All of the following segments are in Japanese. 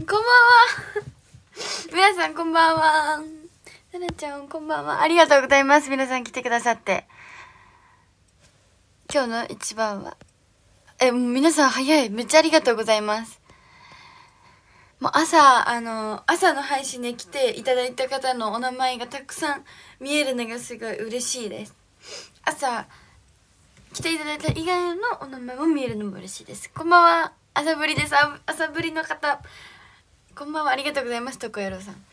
こんばんは皆さんこんばんは。ななちゃんこんばんは。ありがとうございます。皆さん来てくださって。今日の一番はもう皆さん早い。めっちゃありがとうございます。もう朝の配信で来ていただいた方のお名前がたくさん見えるのがすごい嬉しいです。朝来ていただいた以外のお名前も見えるのも嬉しいです。こんばんは。朝ぶりです。朝ぶりの方こんばんは。ありがとうございます。とこやろうさん。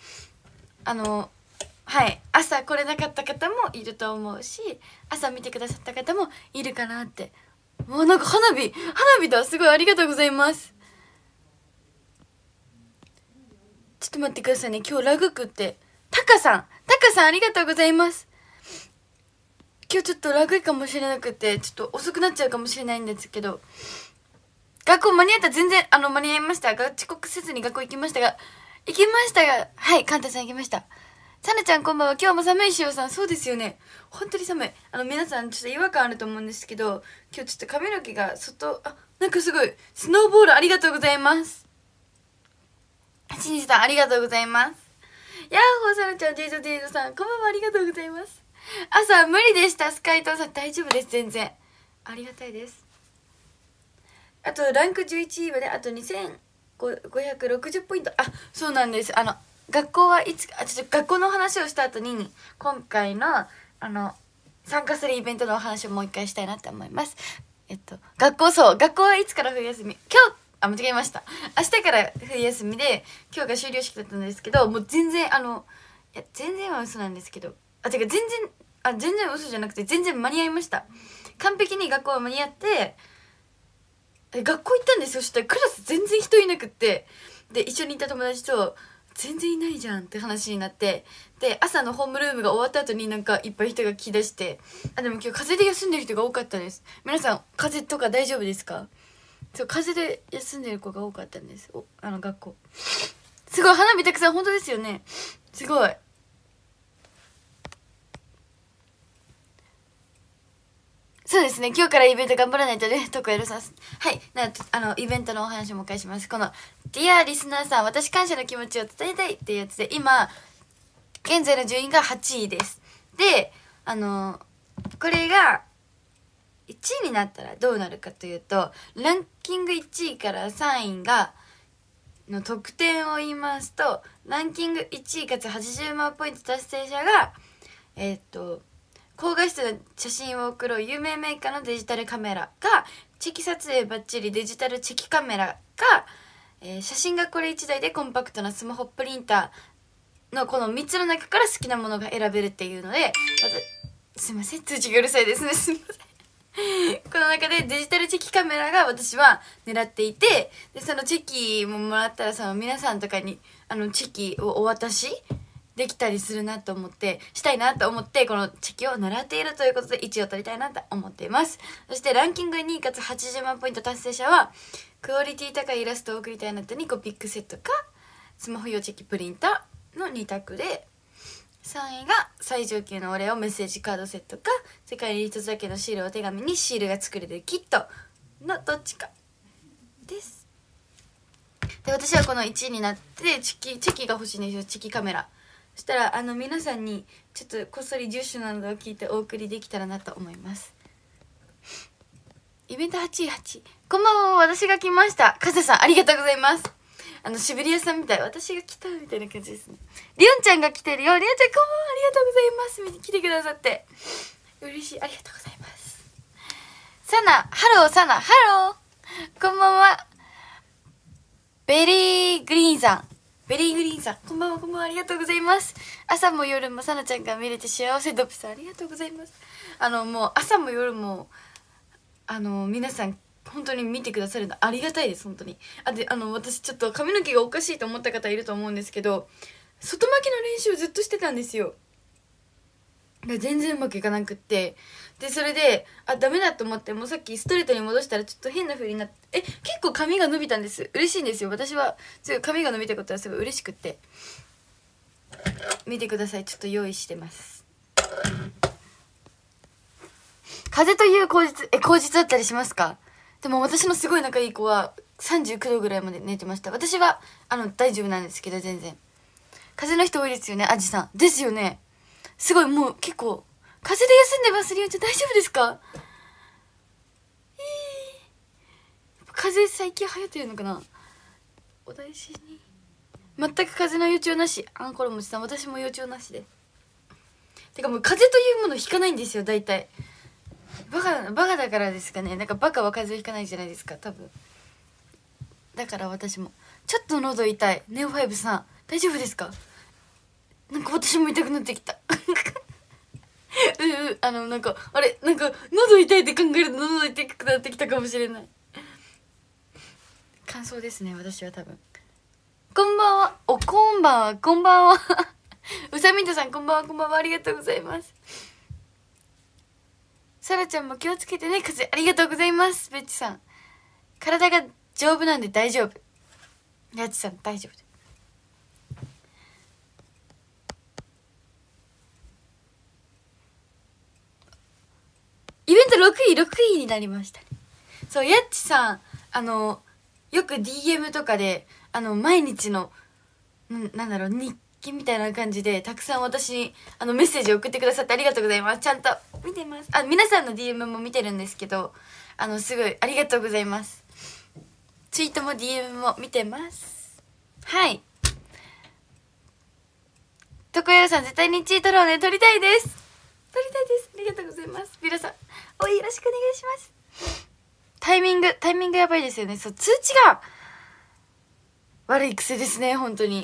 はい、朝来れなかった方もいると思うし、朝見てくださった方もいるかなって。もうなんか花火だ。すごいありがとうございます。ちょっと待ってくださいね。今日ラグ食ってタカさんありがとうございます。今日ちょっとラグいかもしれなくて、ちょっと遅くなっちゃうかもしれないんですけど、学校間に合った。全然間に合いました。遅刻せずに学校行きましたが、はい、カンタさん行きました。サナちゃんこんばんは。今日も寒いしおさん。そうですよね、本当に寒い。皆さんちょっと違和感あると思うんですけど、今日ちょっと髪の毛がなんかすごいスノーボール。ありがとうございます。しんじさんありがとうございます。ヤッホー。サナちゃん、ジェイドさんこんばんは。ありがとうございます。朝無理でした。スカイトさん大丈夫です。全然ありがたいです。あとランク11位まであと2560ポイント。そうなんです。学校はいつか、ちょっと学校の話をした後に今回の参加するイベントのお話をもう一回したいなって思います。学校はいつから冬休み。間違えました。明日から冬休みで、今日が終了式だったんですけど、もう全然全然は嘘なんですけど、全然嘘じゃなくて全然間に合いました。完璧に学校は間に合って、学校行ったんですよ。そしたらクラス全然人いなくって、で一緒にいた友達と全然いないじゃんって話になって、で朝のホームルームが終わった後になんかいっぱい人が来だして、でも今日風邪で休んでる人が多かったです。皆さん風邪とか大丈夫ですか？そう、風邪で休んでる子が多かったんです。学校すごい花火たくさん。本当ですよね、すごい。そうですね。今日からイベント頑張らないとね、とこやるさん。はい。イベントのお話をもう一回します。この、ディアリスナーさん、私感謝の気持ちを伝えたいっていうやつで、今、現在の順位が8位です。で、これが、1位になったらどうなるかというと、ランキング1位から3位の得点を言いますと、ランキング1位かつ80万ポイント達成者が、高画質な写真を送ろう有名メーカーのデジタルカメラが、チェキ撮影バッチリデジタルチェキカメラが、写真がこれ1台でコンパクトなスマホプリンターのこの3つの中から好きなものが選べるっていうので、すいません、通知がうるさいですね。すいません。この中でデジタルチェキカメラが私は狙っていて、でそのチェキももらったら皆さんとかにチェキをお渡しできたりするなと思って、したいなと思って、このチェキを狙っているということで1位を取りたいなと思っています。そしてランキング2位かつ80万ポイント達成者は、クオリティ高いイラストを送りたいなとにピックセットかスマホ用チェキプリンターの2択で、3位が最上級のお礼をメッセージカードセットか世界に一つだけのシールを手紙にシールが作れるキットのどっちかです。で、私はこの1位になってチェキが欲しいんですよ。チェキカメラ。そしたら皆さんにちょっとこっそり住所などを聞いてお送りできたらなと思います。イベント8位。こんばんは。私が来ました。カズさんありがとうございます。シベリアさんみたい。私が来たみたいな感じですね。リオンちゃんが来てるよ。リオンちゃんこんばんは。ありがとうございます。来てくださって嬉しい。ありがとうございます。サナハローこんばんは。ベリーグリーンさんこんばんは。ありがとうございます。朝も夜もサナちゃんが見れて幸せ。ドップさんありがとうございます。もう朝も夜も皆さん本当に見てくださるのありがたいです。本当に。私ちょっと髪の毛がおかしいと思った方いると思うんですけど、外巻きの練習をずっとしてたんですよ。全然うまくいかなくって、でそれでダメだと思って、もうさっきストレートに戻したらちょっと変な風になって、結構髪が伸びたんです。嬉しいんですよ。私はすごい髪が伸びたことはすごい嬉しくって、見てください。ちょっと用意してます。風という口実だったりしますか？でも私のすごい仲いい子は 39度ぐらいまで寝てました。私は大丈夫なんですけど、全然風邪の人多いですよね、アジさんですよね。すごい、もう結構風邪で休んでます。りおちゃん大丈夫ですか？風邪最近流行ってるのかな。お大事に。全く風邪の予兆なし。あんころもちさん、私も予兆なしで。てかもう風邪というものひかないんですよ、大体。バカだからですかね。なんかバカは風邪ひかないじゃないですか、多分。だから私もちょっと喉痛い。ネオファイブさん大丈夫ですか？なんか私も痛くなってきたなんかあれ、なんか喉痛いって考えると喉痛くなってきたかもしれない。乾燥ですね、私は多分。こんばんは。こんばんは、こんばんはうさみんとさん、こんばんは、こんばんは。ありがとうございます。さらちゃんも気をつけてね。風ありがとうございます。ベッチさん、体が丈夫なんで大丈夫。やちさん大丈夫。イベント6位になりましたね。そう、やっちさんよく DM とかで毎日のなんだろう、日記みたいな感じでたくさん私にメッセージを送ってくださってありがとうございます。ちゃんと見てます。皆さんの DM も見てるんですけど、すごいありがとうございます。ツイートも DM も見てます。はい。床屋さん絶対に1位取ろうね。取りたいです。取りたいです。ありがとうございます。皆さんよろしくお願いします。タイミングやばいですよね。そう、通知が悪い癖ですね、本当に。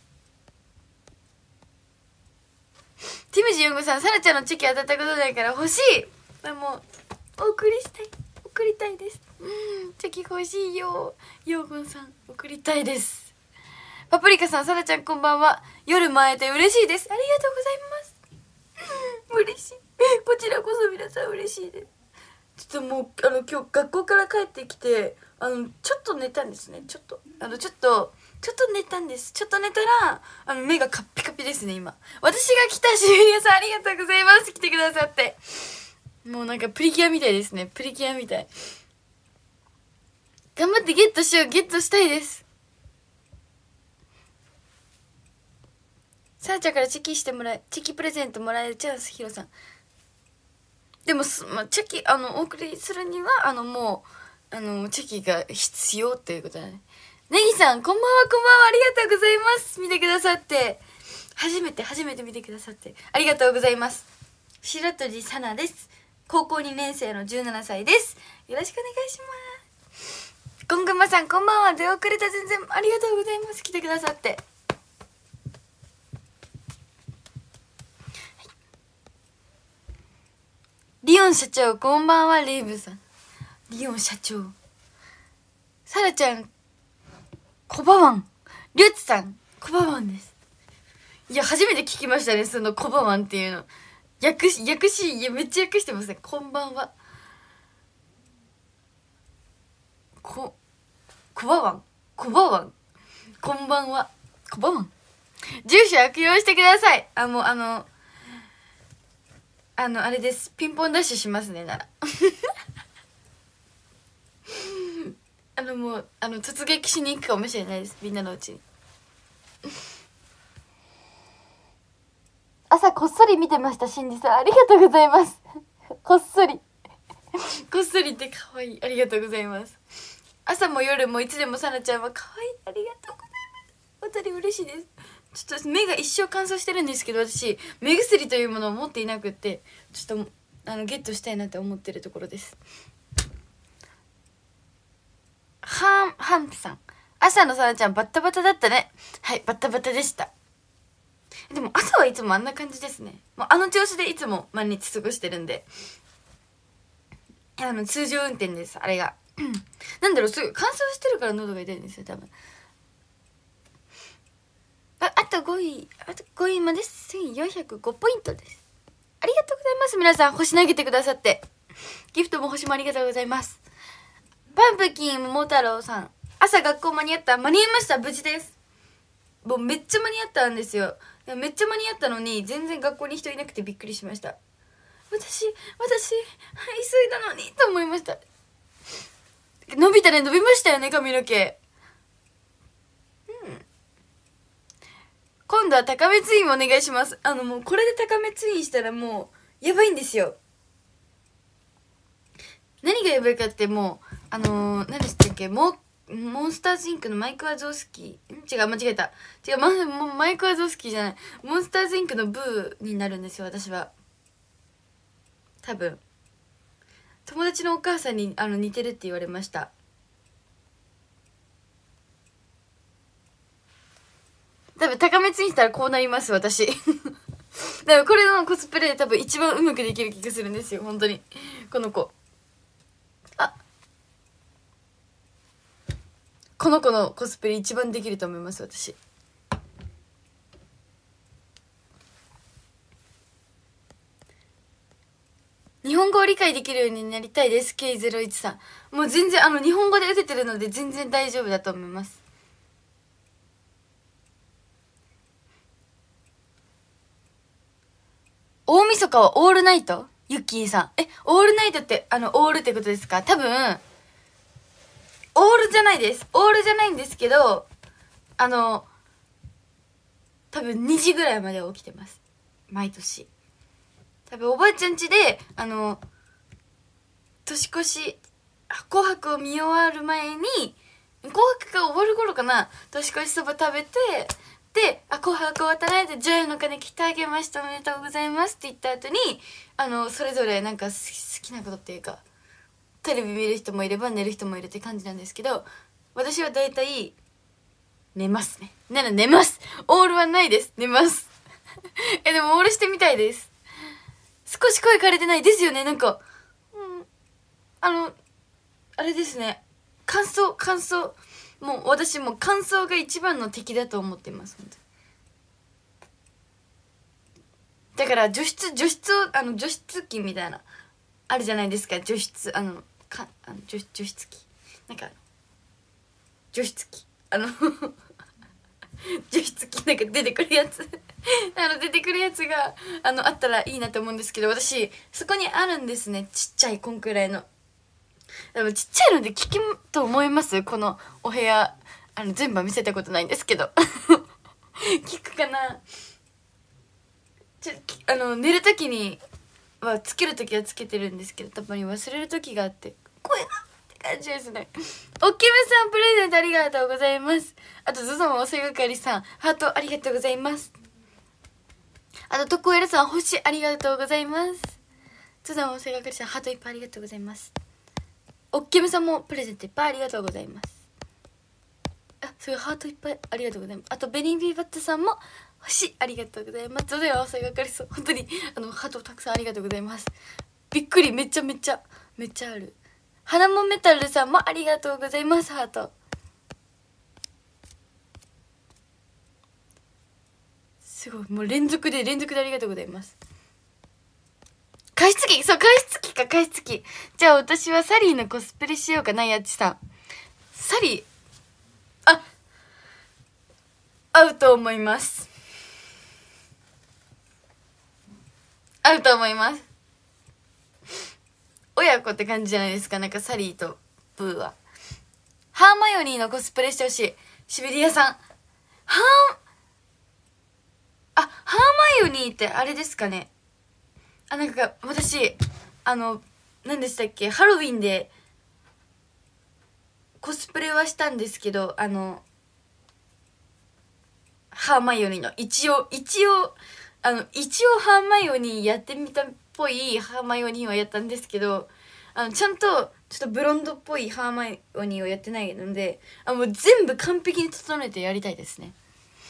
ティムジ4号さん、サラちゃんのチェキ当たったことないから欲しい。もう送りたいです。チェキ欲しいよ。ヨーゴンさん送りたいです。パプリカさん、サラちゃんこんばんは。夜も会えて嬉しいです。ありがとうございます。嬉しい。こちらこそ皆さん嬉しいです。ちょっともう今日学校から帰ってきてちょっと寝たんですね。ちょっと寝たんです。ちょっと寝たら目がカッピカピですね今。私が来たし、皆さんありがとうございます。来てくださって。もうなんかプリキュアみたいですね。プリキュアみたい。頑張ってゲットしたいです。さあちゃんからチェキプレゼントもらえるチャンス。ヒロさんでもチェキお送りするにはもうチェキが必要ということだね。ネギさんこんばんは、ありがとうございます。見てくださって初めて見てくださってありがとうございます。白鳥さなです。高校2年生の17歳です。よろしくお願いします。ゴングマさんこんばんは。出遅れた。全然ありがとうございます。来てくださって。リオン社長こんばんは。レイブさん、リオン社長、サラちゃんコバワン、リュッツさんコバワンです。いや初めて聞きましたね、そのコバワンっていうの。訳しいやめっちゃ訳してますね。こんばんは。コバワンこんばんは。コバワン住所悪用してください。もうあれです。ピンポンダッシュしますね、ならもう突撃しに行くかもしれないです、みんなのうちに朝こっそり見てました。しんじさんありがとうございますこっそりって可愛い。ありがとうございます。朝も夜もいつでもさなちゃんは可愛い。ありがとうございます。本当に嬉しいです。ちょっと目が一生乾燥してるんですけど、私目薬というものを持っていなくって、ちょっとゲットしたいなって思ってるところです。ハンプさん、朝のさなちゃんバッタバタだったね。はい、バッタバタでした。でも朝はいつもあんな感じですね。もう調子でいつも毎日過ごしてるんで、通常運転です、あれがなんだろう、すごい乾燥してるから喉が痛いんですよ多分。あと5位まで1405ポイントです。ありがとうございます。皆さん星投げてくださって、ギフトも星もありがとうございます。パンプキン桃太郎さん、朝学校間に合ったました。無事です。もうめっちゃ間に合ったんですよ。めっちゃ間に合ったのに全然学校に人いなくてびっくりしました。私急いだのにと思いました。 伸びたね、伸びましたよね、髪の毛。今度は高めツインお願いします。もうこれで高めツインしたらもう、やばいんですよ。何がやばいかってもう、何でしたっけ、モンスターズインクのマイク・ワゾースキー。違う、間違えた。違う、マイク・ワゾースキーじゃない。モンスターズインクのブーになるんですよ、私は。多分。友達のお母さんに似てるって言われました。多分高めツインしたらこうなります、私。多分これのコスプレ多分一番うまくできる気がするんですよ、本当に。この子。この子のコスプレ一番できると思います、私。日本語を理解できるようになりたいです、K01 さん。もう全然日本語で打ててるので全然大丈夫だと思います。大晦日はオールナイト？ユッキーさん。オールナイトってオールってことですか？多分オールじゃないです。オールじゃないんですけど、多分2時ぐらいまでは起きてます。毎年。多分おばあちゃん家で、年越し、紅白を見終わる前に、紅白が終わる頃かな、年越しそば食べて、で、紅白終わったねって、ジョイの鐘来てあげました、おめでとうございますって言った後に、それぞれなんか好きなことっていうか、テレビ見る人もいれば寝る人もいるって感じなんですけど、私はだいたい寝ますね。寝ます。オールはないです。寝ます。でもオールしてみたいです。少し声枯れてないですよね、なんか。あれですね。乾燥。もう私も乾燥が一番の敵だと思ってます、本当に。だから除湿を、除湿機みたいな、あるじゃないですか、除湿、除湿機。なんか、除湿機。除湿機なんか出てくるやつ出てくるやつがあったらいいなと思うんですけど、私そこにあるんですね、ちっちゃいこんくらいの。でもちっちゃいので効くと思います？このお部屋全部は見せたことないんですけど効くかな。寝る時にはつける時はつけてるんですけど、たまに忘れる時があって、これなって感じですね。おっきむさんプレゼントありがとうございます。あとゾゾもおせがかりさんハートありがとうございます。あとトコエルさん星ありがとうございます。ゾゾもおせがかりさんハートいっぱいありがとうございます。おっきむさんもプレゼントいっぱいありがとうございます。すごいハートいっぱいありがとうございます。あとベニービーバットさんも星ありがとうございます。ゾゾはおせがかりそう、本当にハートたくさんありがとうございます。びっくり、めっちゃある。花もメタルさんもありがとうございます。ハートすごい、もう連続でありがとうございます。加湿器、そう、加湿器。じゃあ私はサリーのコスプレしようかな、やっちさん。サリー、合うと思います。親子って感じじゃないですか、なんかサリーとブーは。ハーマイオニーのコスプレしてほしい。シベリアさん。ハーマイオニーってあれですかね。なんか私何でしたっけ、ハロウィンでコスプレはしたんですけど、ハーマイオニーの一応ハーマイオニーやってみたっぽいハーマイオニーはやったんですけど、ちゃんとちょっとブロンドっぽいハーマイオニーをやってないので、もう全部完璧に整えてやりたいですね。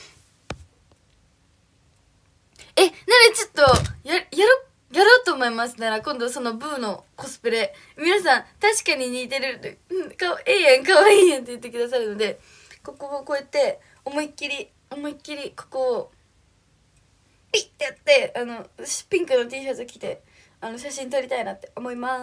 ならちょっとやろうと思いますなら、今度そのブーのコスプレ、皆さん確かに似てる、かわいいやんって言ってくださるので、ここをこうやって思いっきりここをピッてやって、ピンクの T シャツ着て写真撮りたいなって思います。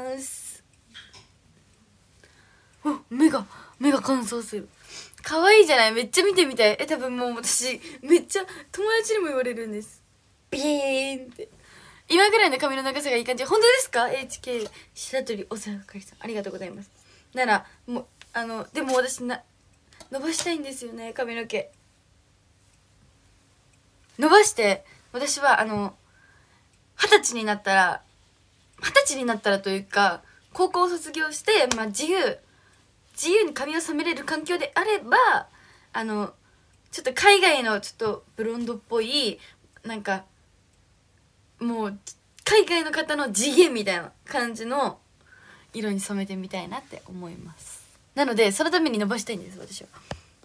目が乾燥する。可愛いじゃない？めっちゃ見てみたい。多分もう私めっちゃ友達にも言われるんです。ビーンって。今ぐらいの髪の長さがいい感じ。本当ですか？ HK 白鳥お世話係さんありがとうございます。 ならもうでも私伸ばしたいんですよね、髪の毛伸ばして。私は20歳になったらというか高校を卒業して、まあ、自由に髪を染めれる環境であればちょっと海外のちょっとブロンドっぽいなんかもう海外の方の地毛みたいな感じの色に染めてみたいなって思います。なのでそのために伸ばしたいんです、私は。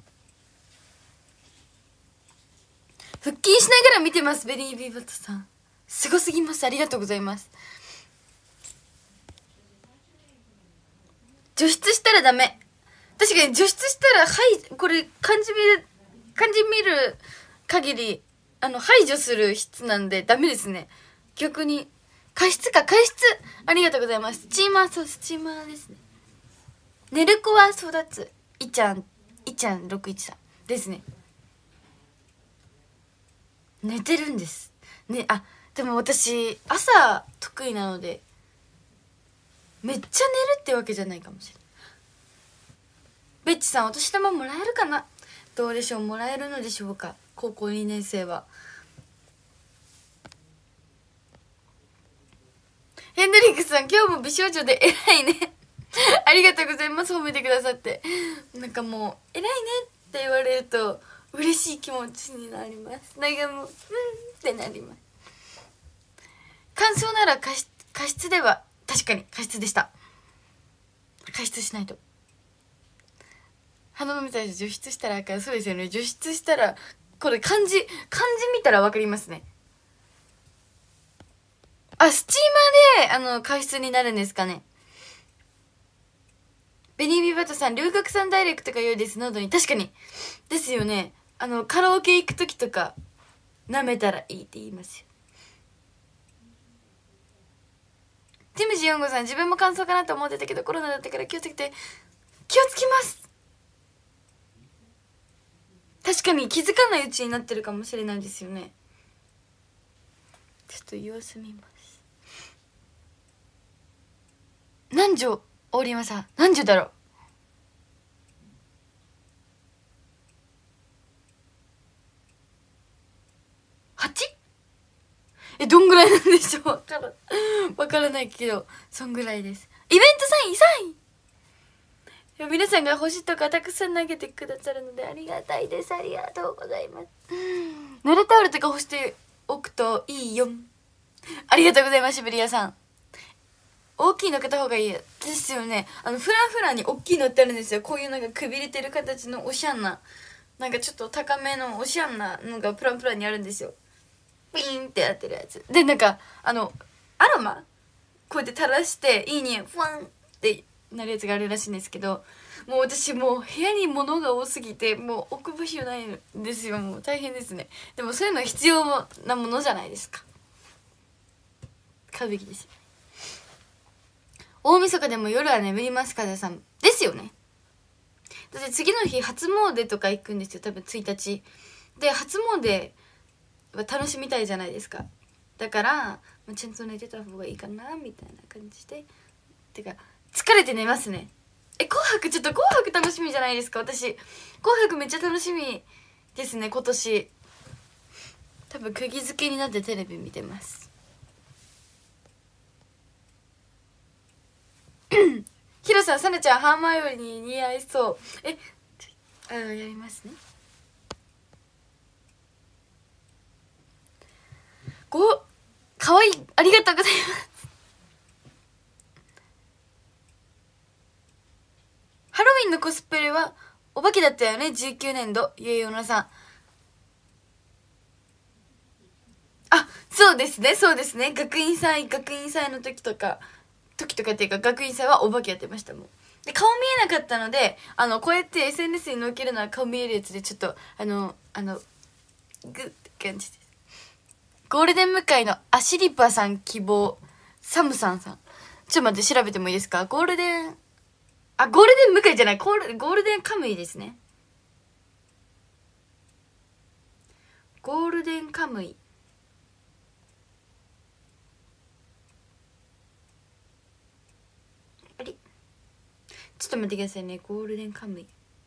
腹筋しながら見てます。ベリービーバットさんすごすぎます。ありがとうございます。除湿したらダメ。確かに除湿したら、はい、これ漢字見る限り排除する質なんでダメですね。逆に加湿ありがとうございます。スチーマー、そうスチーマーですね。寝る子は育ついちゃん613ですね。寝てるんですね。あ、でも私朝得意なのでめっちゃ寝るってわけじゃないかもしれない。ベッチさん、お年玉もらえるかな。どうでしょう、もらえるのでしょうか、高校2年生は。ヘンドリックスさん、今日も美少女で偉いねありがとうございます、褒めてくださって。なんかもう偉いねって言われると嬉しい気持ちになります。なんかもうってなります。乾燥なら加湿では、確かに加湿でした。加湿しないと。花のみたいに除湿したらあかん。そうですよね、除湿したらこれ漢字見たら分かりますね。あ、スチーマーで加湿になるんですかね。ベニービーバトさん、留学さんダイレクトが良いです、喉に。確かにですよね。カラオケ行く時とか舐めたらいいって言いますよ。ティムジ4号さん、自分も乾燥かなと思ってたけどコロナだったから気をつけます。確かに気づかないうちになってるかもしれないですよね。ちょっと様子見ます。何錠、大山さん何錠だろう。8？どんぐらいなんでしょう。わからないけどそんぐらいです。イベントサイン皆さんが星とかたくさん投げてくださるのでありがたいです。ありがとうございます。濡れタオルとか干しておくといいよ。ありがとうございます。シベリアさん、大きいの買った方がいいですよね。フランフランに大きいのってあるんですよ。こういうなんかくびれてる形のおしゃんな、なんかちょっと高めのおしゃんなのがプランにあるんですよ。ピーンってやってるやつで、なんかアロマこうやって垂らしていい匂いフワンってなるやつがあるらしいんですけど、もう私もう部屋に物が多すぎてもう置く場所ないんですよ。もう大変ですね。でもそういうの必要なものじゃないですか。買うべきですよ。大晦日でも夜は眠りますかさんですよね。だって次の日初詣とか行くんですよ、多分1日で。初詣は楽しみたいじゃないですか。だから、まあ、ちゃんと寝てた方がいいかなみたいな感じで。てか疲れて寝ますね。紅白、ちょっと紅白楽しみじゃないですか。私紅白めっちゃ楽しみですね、今年。多分釘付けになってテレビ見てますヒロさん、サナちゃんハーマイオニー似合いそう。やりますね。かわいい、ありがとうございますハロウィンのコスプレはお化けだったよね、19年度。ゆえよなさん。あ、そうですね、そうですね。学院祭の時とかっていうか、学院祭はお化けやってましたもん。で、顔見えなかったので、こうやって SNS に載っけるのは顔見えるやつで、ちょっとグッって感じです。ゴールデン向かいのアシリパさん希望、サムさん。ちょっと待って、調べてもいいですか。ゴールデン向かいじゃない、ゴールデンカムイですね。ゴールデンカムイ。あれちょっと待ってくださいね。ゴールデンカムイ。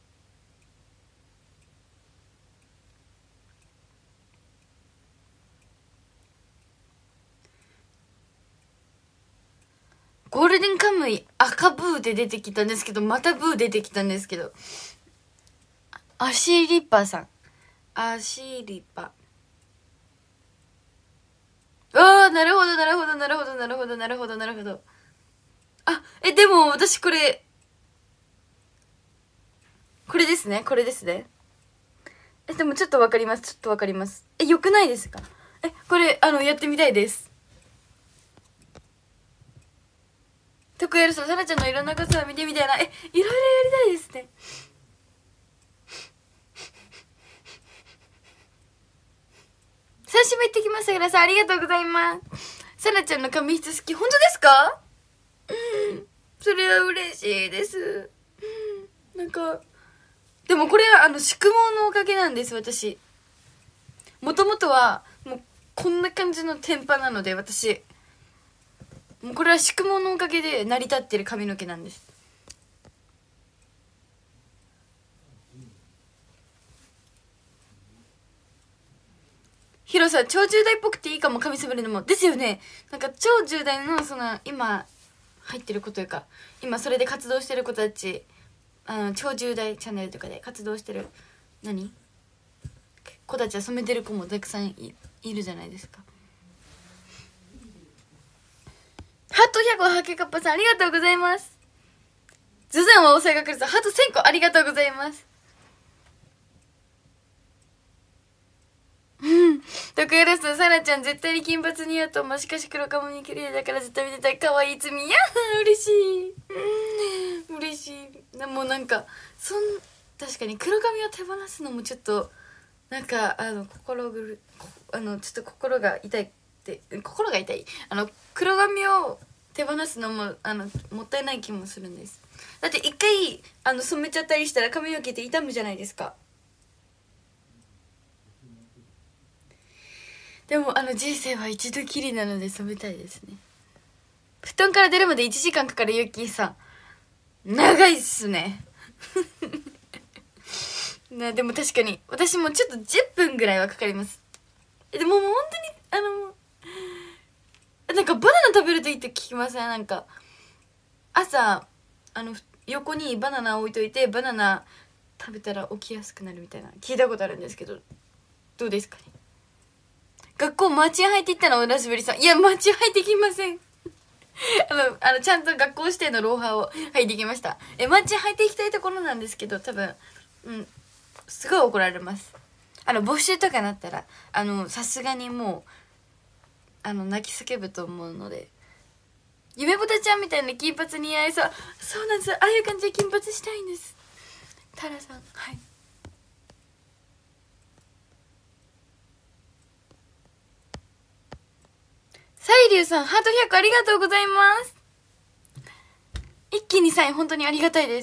ゴールデンカムイ赤ブーで出てきたんですけど、またブー出てきたんですけど、アシリパさん、アシリパ。ああ、なるほどなるほどなるほどなるほどなるほどなるほど。あ、でも私これですね、これですね。でもちょっとわかります、ちょっとわかります。よくないですか？これやってみたいです。徳やるさん、さらちゃんのいろんなことを見てみたいな。いろいろやりたいですね。最初も行ってきましたからさ、ありがとうございます。さらちゃんの髪質好き、本当ですか？それは嬉しいです。なんか、でもこれは宿毛のおかげなんです、私。もともとは、もう、こんな感じの天パなので、私。もうこれは宿毛のおかげで成り立ってる髪の毛なんです。ヒロさん、超10代っぽくていいかも、髪染めるのも。ですよね。なんか超10代の、今、入ってる子というか、今それで活動してる子たち、超10代チャンネルとかで活動してる、子たちは染めてる子もたくさんいるじゃないですか。ハート100個ハケカッパさん、ありがとうございます。ズザンは抑えが来るさん、ハート1000個ありがとうございます。徳原さん、さらちゃん絶対に金髪似合うと思う。しかし黒髪に綺麗だから絶対見てたい。かわいい罪。いや嬉しい。嬉しい。でもなんか確かに黒髪を手放すのもちょっとなんかちょっと心が痛いって、心が痛い。黒髪を手放すのももったいない気もするんです。だって一回染めちゃったりしたら髪の毛って傷むじゃないですか。でも人生は一度きりなので染めたいですね。布団から出るまで1時間かかるゆっきーさん、長いっすね。でも確かに私もちょっと10分ぐらいはかかります。でももう本当になんかバナナ食べるといいって聞きません？なんか朝横にバナナ置いといてバナナ食べたら起きやすくなるみたいな聞いたことあるんですけど、どうですかね？学校マーチン履いていったの？ラズベリーさん、いやマーチン履いてきません。ちゃんと学校指定のローファーを履いてきました。マーチン履いていきたいところなんですけど、多分すごい怒られます。募集とかなったらさすがにもう泣き叫ぶと思うので。夢ぼたちゃんみたいな金髪似合いそう。そうなんです、ああいう感じで金髪したいんです。タラさん、はい。サイリュウさん、ハート100個ありがとうございます。一気にサイン本当にありがたいです。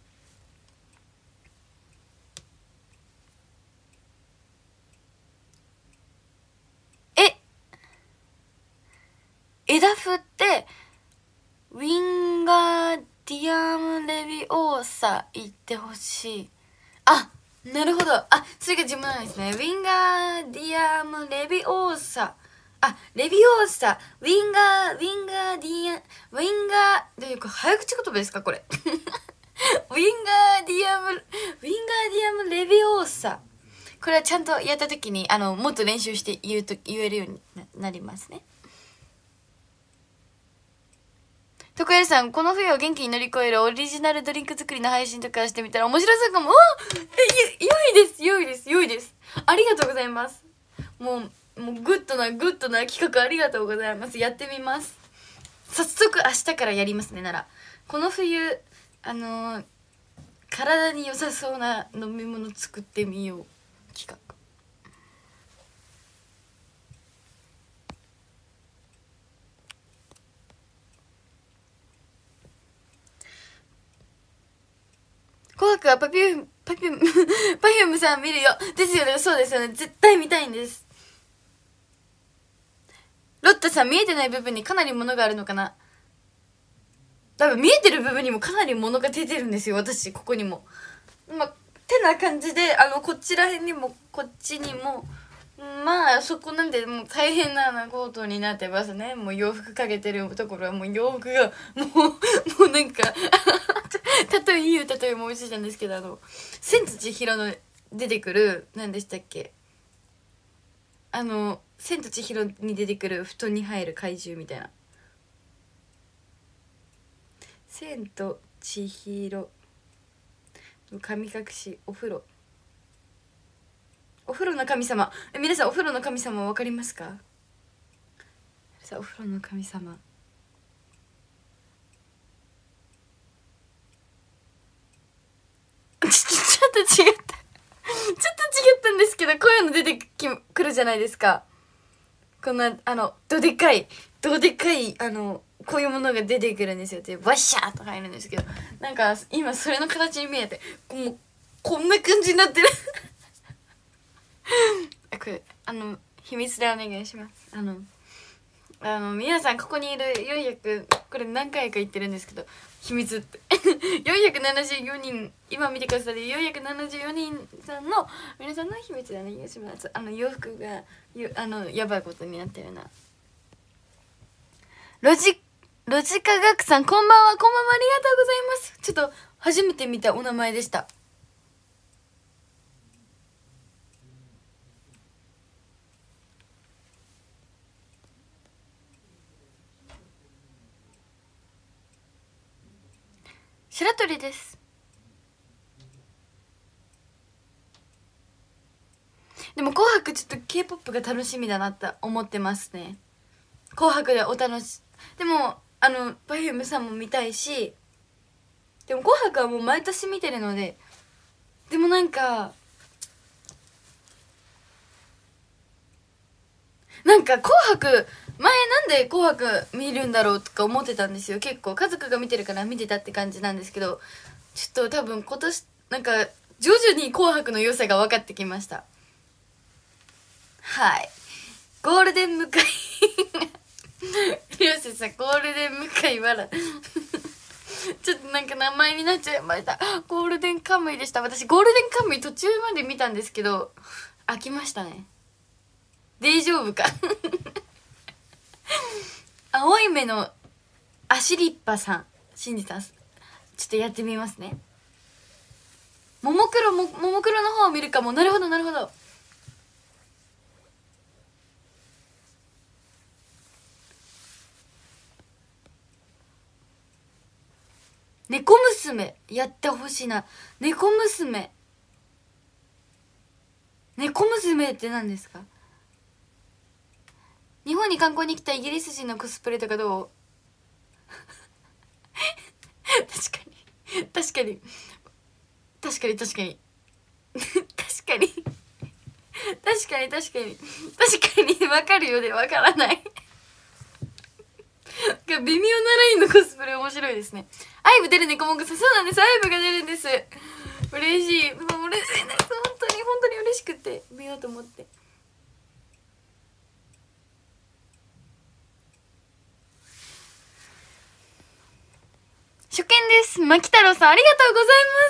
枝振ってウィンガーディアムレビオーサ言ってほしい。あ、なるほど。それが自分なんですね。ウィンガーディアムレビオーサ。レビオーサ。ウィンガーディア、ウィンガー、これ早口言葉ですかこれ。ウィンガーディアムレビオーサ。これはちゃんとやった時に、もっと練習して言えるようになりますね。徳エルさん、この冬を元気に乗り越えるオリジナルドリンク作りの配信とかしてみたら面白そうかも。良いです。ありがとうございます。もうグッドな企画ありがとうございます。やってみます。早速明日からやりますね。ならこの冬体に良さそうな飲み物作ってみよう企画。紅白はパフュームさん見るよ。ですよね、そうですよね。絶対見たいんです。ロッタさん、見えてない部分にかなり物があるのかな？ 多分見えてる部分にもかなり物が出てるんですよ、私。ここにもてな感じで、こちら辺にもこっちにも、まあそこなんでもう大変なことになってますね。もう洋服かけてるところはもう洋服がもうなんか例え例えも美味しいんですけど、千と千尋の出てくる何でしたっけ、千と千尋に出てくる布団に入る怪獣みたいな、千と千尋の神隠しお風呂の神様。皆さんお風呂の神様わかりますか？さあお風呂の神様、ちょっと違ったちょっと違ったんですけど、こういうの出てくるじゃないですか。こんなどでかいこういうものが出てくるんですよ。でワッシャーと入るんですけど、なんか今それの形に見えてもうこんな感じになってるこれ秘密でお願いします。皆さんここにいる400、これ何回か言ってるんですけど、秘密って474人今見てくださる474人さんの皆さんの秘密でお願いします。洋服がやばいことになってるな。ロジカガクさん、こんばんは。ありがとうございます。ちょっと初めて見たお名前でした。白鳥です。でも紅白ちょっと K-POP が楽しみだなって思ってますね。紅白でお楽しでもPerfume さんも見たいし、でも紅白はもう毎年見てるので、でもなんか紅白前なんで紅白見るんだろうとか思ってたんですよ。結構家族が見てるから見てたって感じなんですけど、ちょっと多分今年徐々に紅白の良さが分かってきました。はい、ゴールデン向井広瀬さん、ゴールデン向井わらちょっと名前になっちゃいました。ゴールデンカムイでした。私ゴールデンカムイ途中まで見たんですけど飽きましたね。大丈夫か青い目のアシリッパさん、しんじさん、ちょっとやってみますね。ももクロの方を見るかも。なるほどなるほど。猫娘やってほしいな。猫娘って何ですか？日本に観光に来たイギリス人のコスプレとかどう確かに確かに確かに確かに確かに確かに確かに分かるようで分からない微妙なラインのコスプレ面白いですね。アイブ出るね、こもんこさん。そうなんです、アイブが出るんです。嬉しい、もう嬉しいです。本当に嬉しくて見ようと思って。初見です。牧太郎さん、ありがとうございます。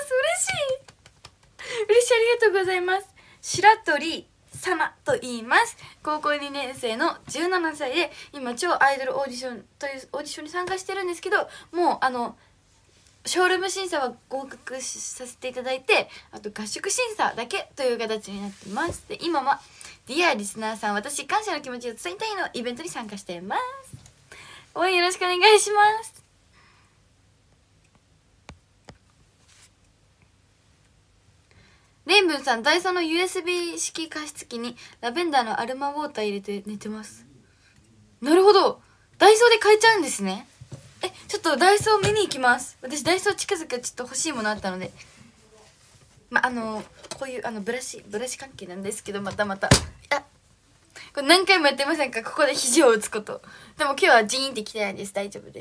嬉しい、ありがとうございます。白鳥様と言います。高校2年生の17歳で、今超アイドルオーディションというオーディションに参加してるんですけど、もうショールーム審査は合格させていただいて、あと合宿審査だけという形になってます。で、今はディアリスナーさん、私感謝の気持ちを伝えたいのイベントに参加しています。応援よろしくお願いします。レインブンさん、ダイソーの USB 式加湿器にラベンダーのアルマウォーター入れて寝てます。なるほど、ダイソーで買えちゃうんですね。ちょっとダイソー見に行きます。私ダイソー近々ちょっと欲しいものあったので、こういうブラシ関係なんですけど、またこれ何回もやってませんか？ここで肘を打つこと。でも今日はジーンって来てないです。大丈夫です。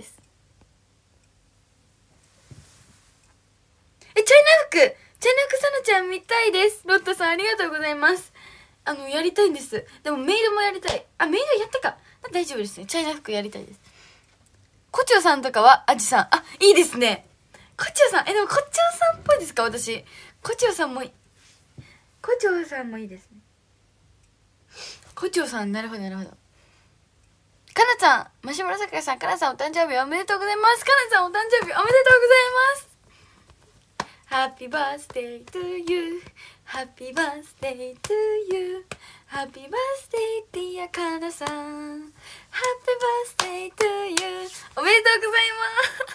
チャイナ服さなちゃん見たいです。ロットさんありがとうございます。やりたいんです。でもメイドもやりたい。メイドやったか。大丈夫ですね。チャイナ服やりたいです。 コチョウさんとかはアジさん。あ、いいですね。コチョウさん。でもコチョウさんっぽいですか私。コチョウさんもいい。コチョウさんもいいですね。コチョウさん、なるほどなるほど。かなちゃん、マシュマロさくらさん、かなさんお誕生日おめでとうございます。かなさんお誕生日おめでとうございます。Happy birthday to you. Happy birthday to you. Happy birthday dear かなさん。Happy birthday to you. おめでとうございます。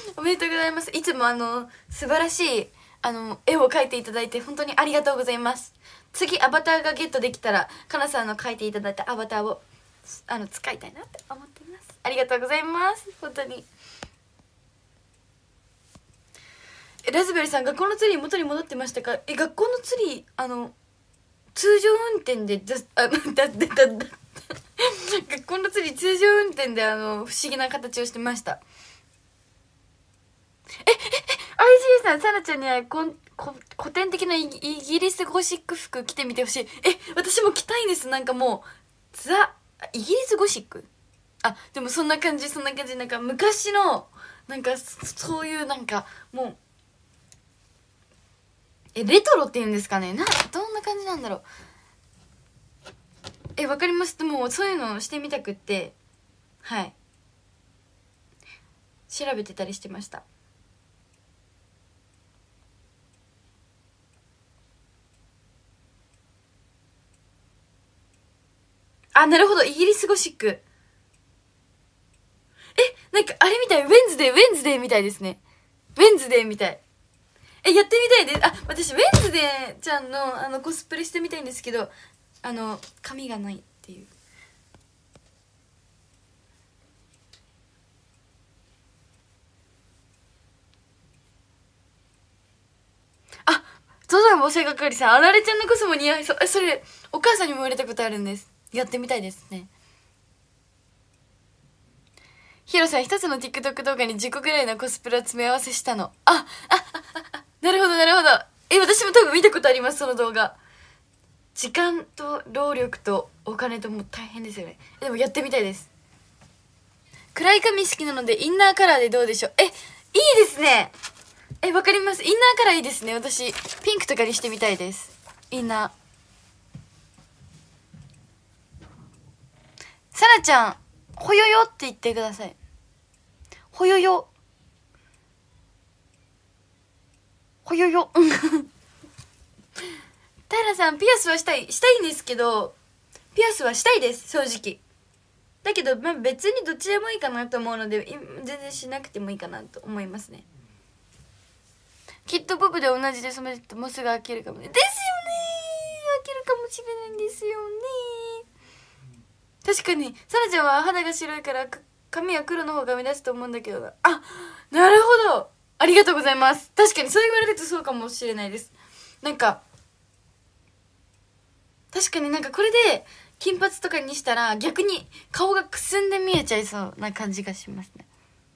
おめでとうございます。いつも素晴らしい絵を描いていただいて本当にありがとうございます。次アバターがゲットできたらかなさんの描いていただいたアバターを使いたいなって思っています。ありがとうございます。本当に。ラズベリーさん、学校のツリー元に戻ってましたか？学校のツリー通常運転で学校のツリー通常運転で不思議な形をしてました。IG さん、サラちゃんには古典的なイギリスゴシック服着てみてほしい。私も着たいんです。なんかもうイギリスゴシック、でもそんな感じ。なんか昔のなんかそういうなんかもうレトロっていうんですかね。どんな感じなんだろう。わかります。でもそういうのをしてみたくって、はい、調べてたりしてました。なるほど、イギリスゴシック。なんかあれみたい。ウェンズデーみたいですね。ウェンズデーみたい。やってみたいです。私ウェンズデーちゃんのコスプレしてみたいんですけど、髪がないっていう。ゾゾン防災係さん、あられちゃんのコスモ似合いそう。それお母さんにも言われたことあるんです。やってみたいですね。ヒロさん、一つの TikTok 動画に10個ぐらいのコスプレを詰め合わせしたの。なるほどなるほど。私も多分見たことあります、その動画。時間と労力とお金とも大変ですよね。でもやってみたいです。暗い髪好きなのでインナーカラーでどうでしょう。いいですね。わかります。インナーカラーいいですね。私ピンクとかにしてみたいです。インナー。サラちゃん、ほよよって言ってください。ほよよ。ほよよ。平さん、ピアスはしたいんですけど、ピアスはしたいです、正直。だけど、別にどっちでもいいかなと思うので、全然しなくてもいいかなと思いますね。きっとボブで同じで染めてもうすぐ飽きるかもね。ですよねー。飽きるかもしれないんですよね。確かにサラちゃんは肌が白いから髪は黒の方が目立つと思うんだけどな。なるほど、ありがとうございます。確かにそう言われるとそうかもしれないです。なんか確かになんかこれで金髪とかにしたら逆に顔がくすんで見えちゃいそうな感じがしますね。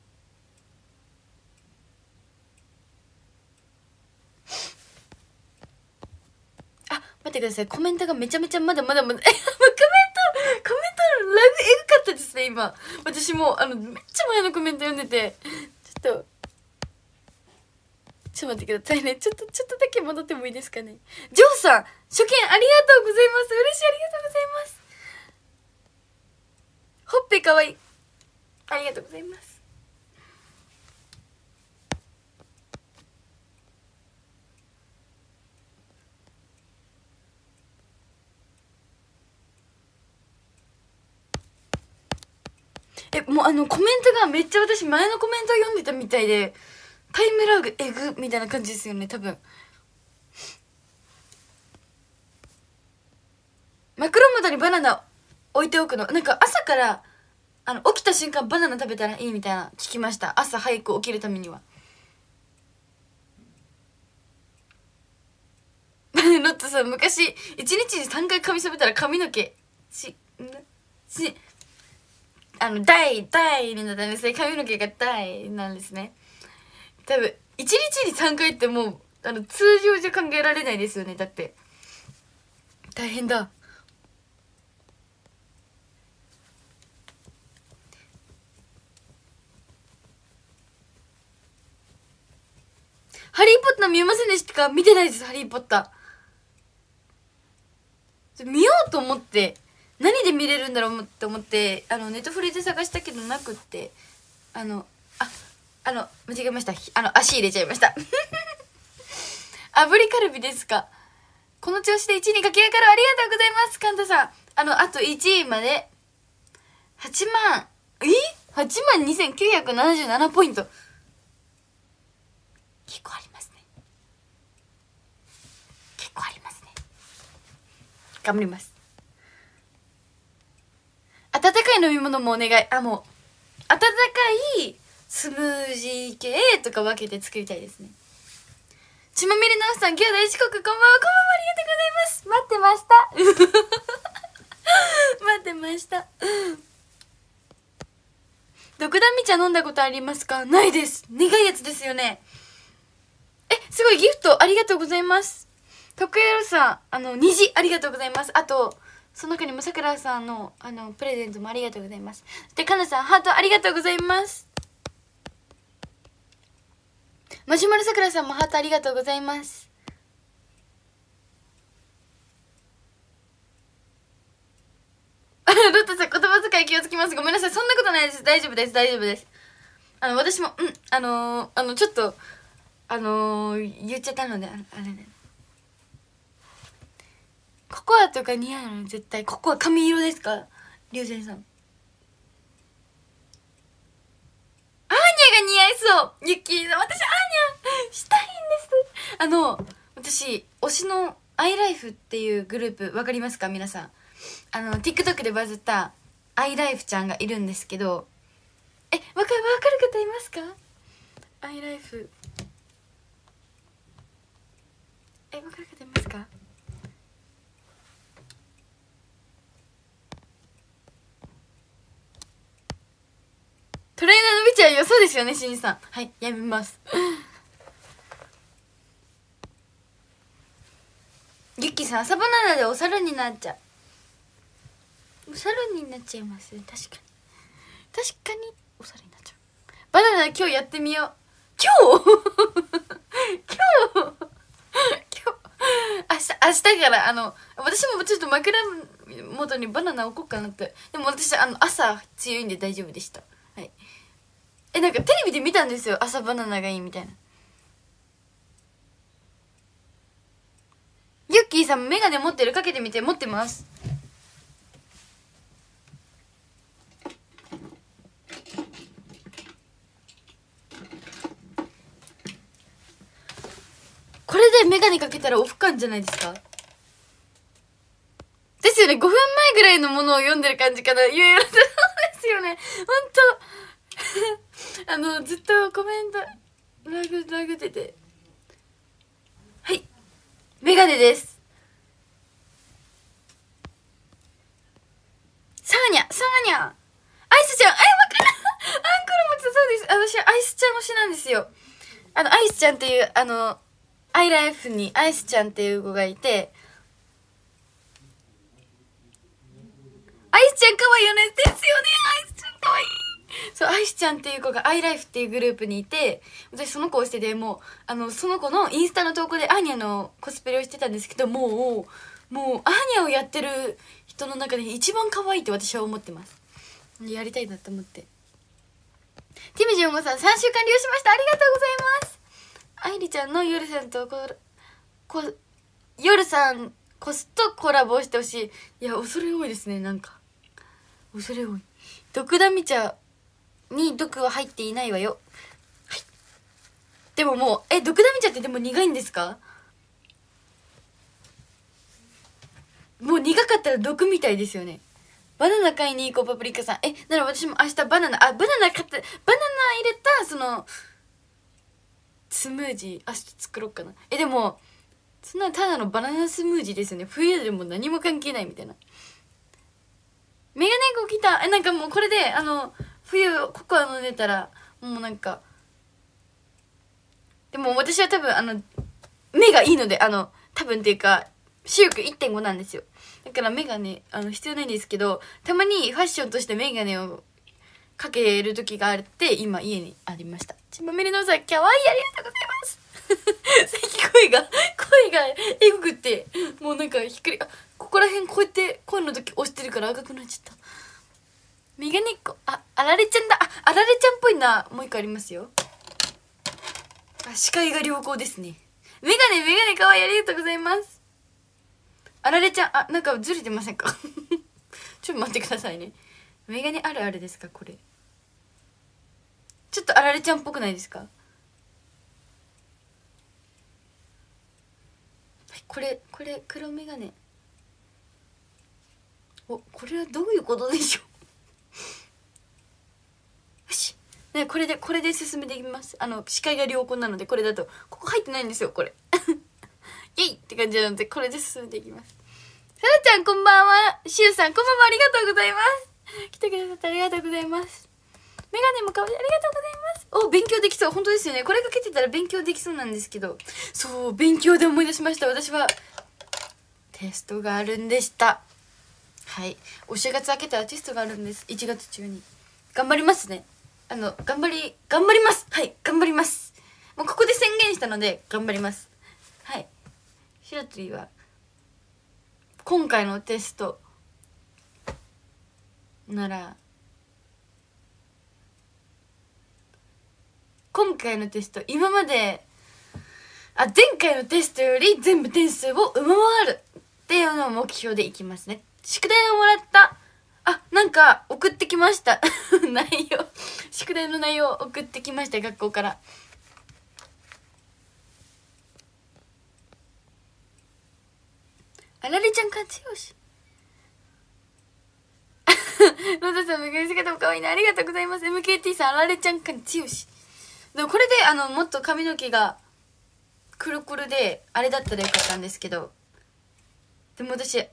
待ってください。コメントがめちゃめちゃまだまだコメントライブエグかったですね今。私もめっちゃ前のコメント読んでて、ちょっと待ってくださいね。ちょっとだけ戻ってもいいですかね。ジョーさん、初見ありがとうございます。嬉しい、ありがとうございます。ほっぺかわいい。ありがとうございます。もうコメントがめっちゃ私前のコメントを読んでたみたいで、タイムラグエグみたいな感じですよね多分。枕元にバナナ置いておくの、なんか朝から起きた瞬間バナナ食べたらいいみたいな聞きました。朝早く起きるためには。ロットさん、昔1日に3回髪染めたら髪の毛ダイになったんですね。髪の毛がダイなんですね。多分1日に3回ってもう通常じゃ考えられないですよね。だって大変だ。 ハリー・ポッター見えませんでしたか？見てないです、ハリー・ポッター。見ようと思って、何で見れるんだろうって思って、ネットフリで探したけどなくって、間違えました。足入れちゃいました。炙りカルビですか？この調子で1位に駆け上がる。ありがとうございます、カンタさん。あと1位まで、8万、82977ポイント。結構ありますね。結構ありますね。頑張ります。温かい飲み物もお願い。もう、温かいスムージー系とか分けて作りたいですね。血まみれ直しさん、今日大遅刻、こんばんは。こんばんは、ありがとうございます。待ってました。待ってました。毒ダミ茶飲んだことありますか？ないです。苦いやつですよね。すごいギフトありがとうございます。徳代さん、虹ありがとうございます。あと、その中にもさくらさんの、プレゼントもありがとうございます。で、かなさん、ハートありがとうございます。マシュマロさくらさんもハートありがとうございます。ロットさん、言葉遣い気をつけます。ごめんなさい。そんなことないです。大丈夫です。大丈夫です。私も、ちょっと、言っちゃったので、あれね。ココアとか似合うの絶対。ココア髪色ですか？流星さん。アーニャが似合いそう。ユッキーさん、私アーニャしたいんです。私、推しのアイライフっていうグループ、わかりますか皆さん。TikTok でバズったアイライフちゃんがいるんですけど、わかる方いますか？アイライフ。わかる方いますか？トレーナー伸びちゃうよ。そうですよね、しんさん。はい、やめます。ゆっきさん、朝バナナでお猿になっちゃう。お猿になっちゃいます。確かにお猿になっちゃう。バナナ今日やってみよう。今日明日から私もちょっと枕元にバナナ置こうかなって。でも私朝強いんで大丈夫でした。はい。なんかテレビで見たんですよ。朝バナナがいいみたいな。ユッキーさんもメガネ持ってる？かけてみて。持ってます。これでメガネかけたらオフ感じゃないですか？ですよね。5分前ぐらいのものを読んでる感じかな。そうですよね。ほんとずっとコメントラグ出て。はい、メガネです。サーニャアイスちゃん、わかる。アンコロもそうです。私アイスちゃん推しなんですよ。アイスちゃんっていうアイライフにアイスちゃんっていう子がいて、アイスちゃん可愛いよね。ですよね。アイスちゃん可愛い。そう、アイスちゃんっていう子がアイライフっていうグループにいて、私その子をしてて、もうその子のインスタの投稿でアーニャのコスプレをしてたんですけど、もうアーニャをやってる人の中で一番可愛いって私は思ってます。やりたいなと思って。ティムジョンゴさん、3週間利用しました。ありがとうございます。愛梨ちゃんの夜さんと夜さんコスとコラボしてほしい。いや、恐れ多いですね。なんか恐れ多い。毒ダミ茶に毒は入っていないわよ。はい。でももう毒ダミ茶ってでも苦いんですか？もう苦かったら毒みたいですよね。バナナ買いに行こう。パプリカさん。なら私も明日バナナ買って、バナナ入れたそのスムージー明日作ろうかな。でもそんなただのバナナスムージーですよね。冬でも何も関係ないみたいな。メガネ子来た。なんかもうこれで冬ココア飲んでたらもうなんか、でも私は多分目がいいので多分っていうか視力 1.5 なんですよ。だからメガネ必要ないんですけど、たまにファッションとしてメガネをかける時があって、今家にありました。ちまみれのさん、かわいい。ありがとうございます。 最近声がエグくってもうなんかひっくりここら辺こうやって声の時押してるから赤くなっちゃった。メガネっ子あられちゃんだ。あられちゃんっぽいな。もう一個ありますよ。視界が良好ですね。メガネかわいい。ありがとうございます。あられちゃんなんかずれてませんかちょっと待ってくださいね。メガネあるあるですかこれ。ちょっとあられちゃんっぽくないですか。はい、これ黒メガネ。これはどういうことでしょうよし、ね、これで進めていきます。視界が良好なので。これだとここ入ってないんですよこれイエイって感じなのでこれで進めていきます。さらちゃんこんばんは。しゅうさんこんばんは。ありがとうございます。来てくださってありがとうございます。メガネもかわいい。ありがとうございます。勉強できそう。本当ですよね。これかけてたら勉強できそうなんですけど。そう、勉強で思い出しました。私はテストがあるんでした。はい、お正月明けたらテストがあるんです。1月中に頑張りますね。頑張ります。はい、頑張ります。もうここで宣言したので頑張ります。はい、シラトリーは今回のテストなら今回のテスト今まで前回のテストより全部点数を上回るっていうのを目標でいきますね。宿題をもらった。なんか送ってきました宿題の内容を送ってきました。学校から。あられちゃん勝ちよしロダさんの姿も可愛いね。ありがとうございます。 MKT さんあられちゃん勝ちよし。でもこれでもっと髪の毛がくるくるであれだったらよかったんですけど、でも私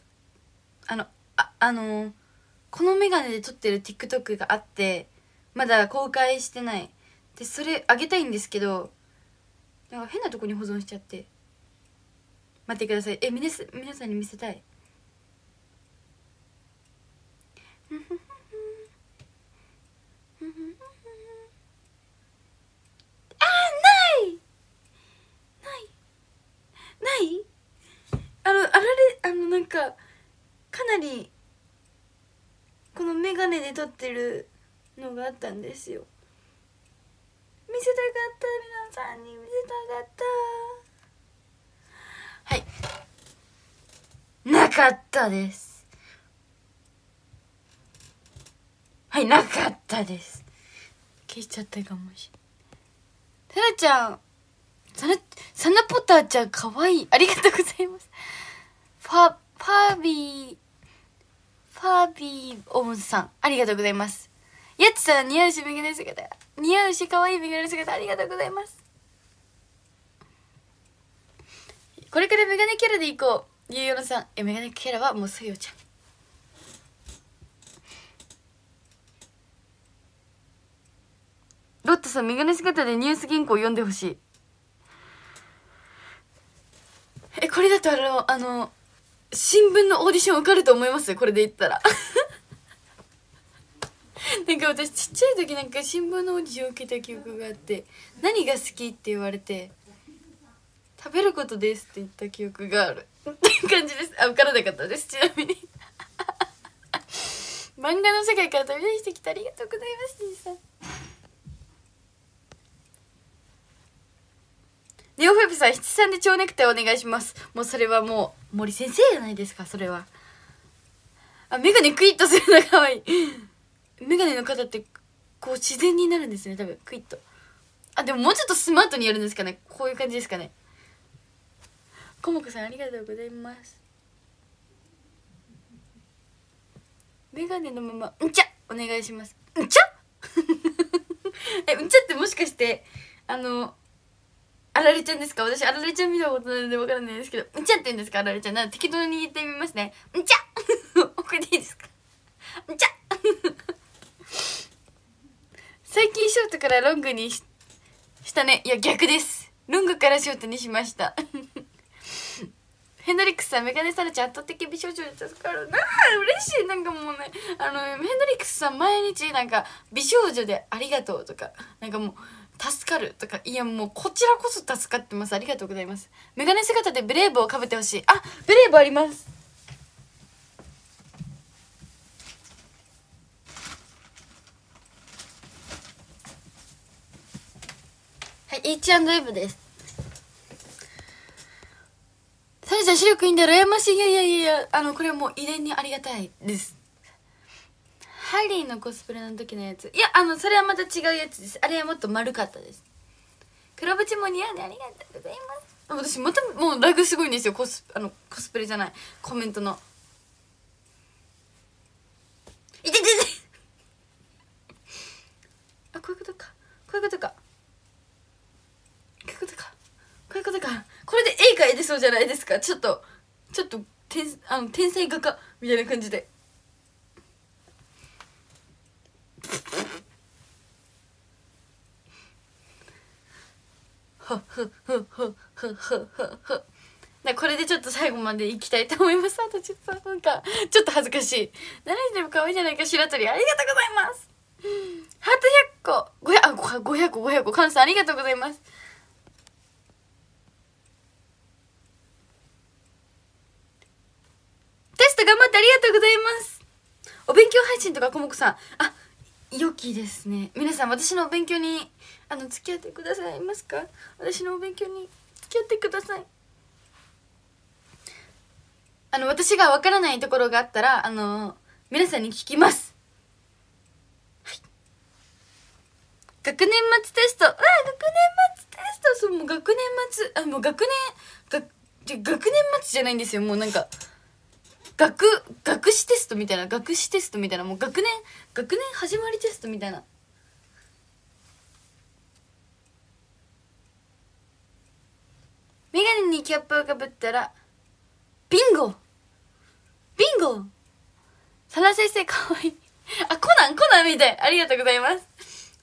このメガネで撮ってる TikTok があってまだ公開してないで、それあげたいんですけどなんか変なとこに保存しちゃって。待ってください。皆さんに見せたいないなんかかなりこのメガネで撮ってるのがあったんですよ。見せたかった。皆さんに見せたかった。はいなかったです。はいなかったです。消しちゃったかもしれない。タラちゃんサナポターちゃんかわいい。ありがとうございます。ファービーオンさんありがとうございます。やつさん似合うしメガネ姿似合うしかわいいメガネ姿ありがとうございます。これからメガネキャラでいこう。ゆうよろさんメガネキャラはもうそよちゃん。ロットさんメガネ姿でニュース原稿読んでほしい。これだと新聞のオーディション受かると思います。これで言ったらなんか私ちっちゃい時なんか新聞のオーディション受けた記憶があって、何が好きって言われて食べることですって言った記憶があるっていう感じです。受からなかったです。ちなみに漫画の世界から飛び出してきた。ありがとうございますじいさん。ネオフェブさん七三で蝶ネクタイお願いします。もうそれはもう森先生じゃないですか。それはメガネクイッとするのがかわいいメガネの方ってこう自然になるんですね多分クイッと。でももうちょっとスマートにやるんですかね。こういう感じですかね。コモコさんありがとうございます。メガネのままうんちゃお願いします。うんちゃうんちゃってもしかしてあられちゃんですか。私あられちゃん見たことないのでわからないですけど、うんちゃって言うんですか。あられちゃんなら適当に言ってみますね。うんちゃこれでいいですか。うんちゃ最近ショートからロングにしたね。いや逆です。ロングからショートにしましたヘンドリックスさんメガネされちゃ圧倒的美少女で助かるな。嬉しい。なんかもうねヘンドリックスさん毎日なんか美少女でありがとうとかなんかもう助かるとか、いやもうこちらこそ助かってます。ありがとうございます。メガネ姿でブレーブをかぶってほしい。あ、ブレーブあります。はい、H&M です。サリちゃん視力いいんだよ、羨ましい。いやいやいや、これはもう遺伝にありがたいです。ハリーのコスプレの時のやつ、いや、それはまた違うやつです。あれはもっと丸かったです。黒縁も似合うね、ありがとうございます。私またもうラグすごいんですよ。コスプレじゃない、コメントの。いてててあ、こういうことか、こういうことか、こういうことか、こういうことか。これで絵描いてそうじゃないですか。ちょっと天才画家みたいな感じで。これでちょっと最後までいきたいと思います。あとちょっとなんかちょっと恥ずかしい。何しても可愛いじゃないか。白鳥ありがとうございます。ハート100個500個カンさんありがとうございます。テスト頑張ってありがとうございます。お勉強配信とかコモコさん、あ、良きですね。皆さん私のお勉強に付き合ってくださいますか？私のお勉強に付き合ってください。私がわからないところがあったら皆さんに聞きます。はい、学年末テスト、学年末テスト、そう、もう学年末、もう学年末じゃないんですよ。もうなんか学士テストみたいな、もう学年始まりテストみたいな。メガネにキャップをかぶったらビンゴサナ先生かわいい。あ、コナンみたい。ありがとうございます。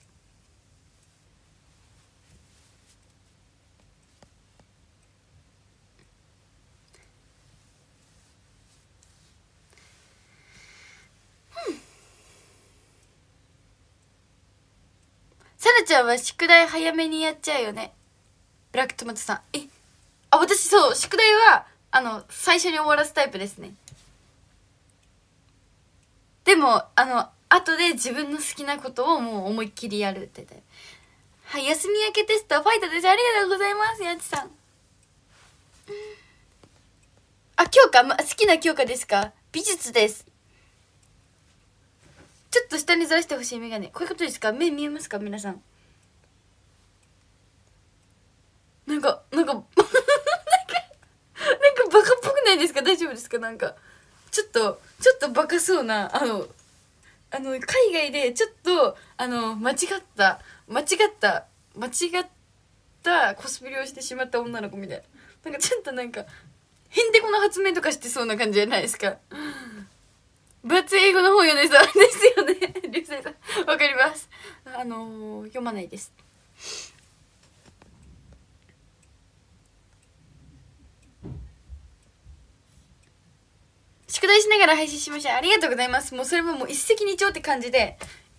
サラちゃんは宿題早めにやっちゃうよね。ブラックトマトさん。私そう、宿題は最初に終わらすタイプですね。でも後で自分の好きなことをもう思いっきりやるって言って。はい、休み明けテストファイトです。ありがとうございます、やちさん。あ、教科、好きな教科ですか？美術です。ちょっと下にずらしてほしいメガネ。こういうことですか？目見えますか皆さん。なんかなんかバカっぽくないですか？大丈夫ですか？なんかちょっとバカそうな海外でちょっと間違ったコスプレをしてしまった女の子みたいな。なんかちょっとなんかへんてこな発明とかしてそうな感じじゃないですか。分厚い英語の本読んでそうですよね。流星さんわかります。読まないです。宿題しながら配信しました。ありがとうございます。もうそれももう一石二鳥って感じで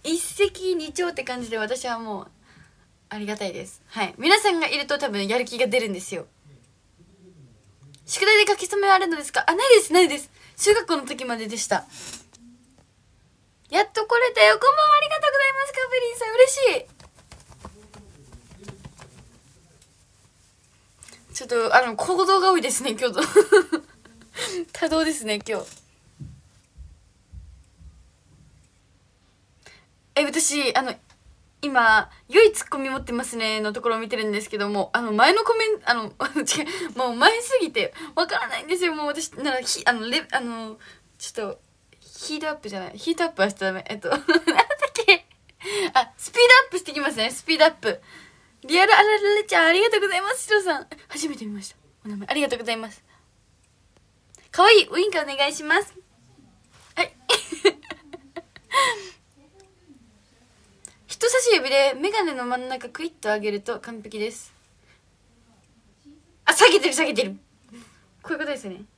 私はもうありがたいです。はい、皆さんがいると多分やる気が出るんですよ。宿題で書き初めはあるのですか？あ、ないです。中学校の時まででした。やっと来れたよ。こんばんは、ありがとうございます。カプリンさん嬉しい。ちょっと行動が多いですね今日と多動ですね今日。私今「良いツッコミ持ってますね」のところを見てるんですけども、前のコメント違う、もう前すぎてわからないんですよ。もう私ならちょっとヒートアップはしちゃダメ。なんだっけ、スピードアップしてきますね。スピードアップ。リアルあられちゃんありがとうございます。シロさん初めて見ました。お名前ありがとうございます。かわいいウインクお願いします。はい人差し指でメガネの真ん中クイッと上げると完璧です。あ、下げてるこういうことですね。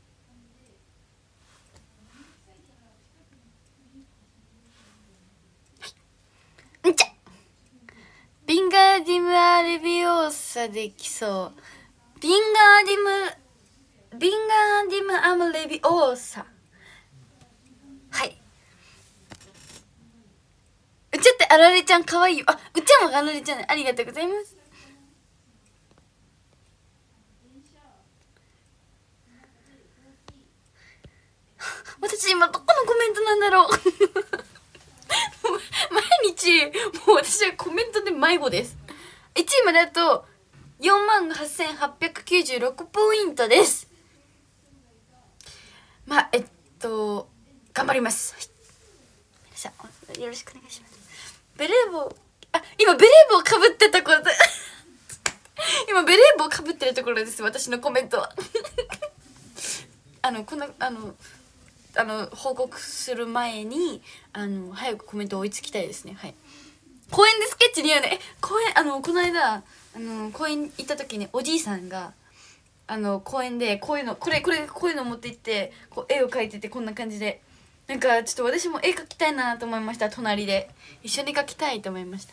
はい、んちゃビンガーディムさできそう。ビンガーディムアムレビオーサ。はい。うちゃってあられちゃんかわいいよ。あ、うちゃもあられちゃん、ありがとうございます。私今どこのコメントなんだろう毎日もう私はコメントで迷子です。1位まであと48,896ポイントです。まあ頑張ります。さあ、よろしくお願いします。ベレー帽、あ、今ベレー帽かぶってたこと今ベレー帽かぶってるところです、私のコメントはこんな報告する前に早くコメント追いつきたいですね。はい。公園でスケッチ似合うね。公園この間公園行った時におじいさんが公園でこういうのこういうの持って行ってこう絵を描いてて、こんな感じでなんかちょっと私も絵描きたいなと思いました。隣で一緒に描きたいと思いました。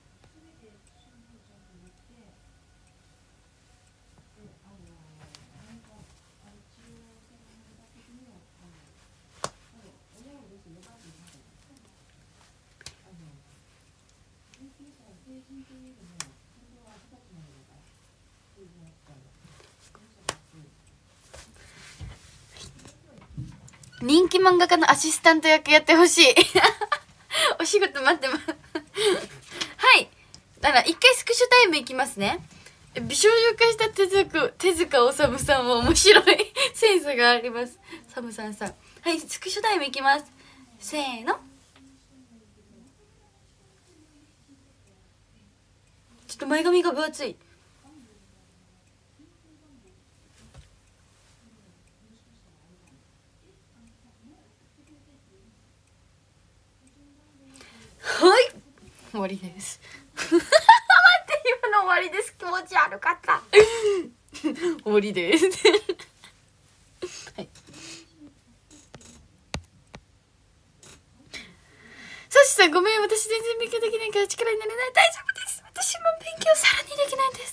人気漫画家のアシスタント役やってほしいお仕事待ってますはい。だから一回スクショタイムいきますね。美少女化した手塚治虫さんは面白いセンスがあります。サムさんさん。はい、スクショタイムいきます。せーの。ちょっと前髪が分厚い。はい、終わりです待って、今の終わりです。気持ち悪かった終わりですはい。サシさんごめん、私全然勉強できないから力になれない。大丈夫です、私も勉強さらにできないです。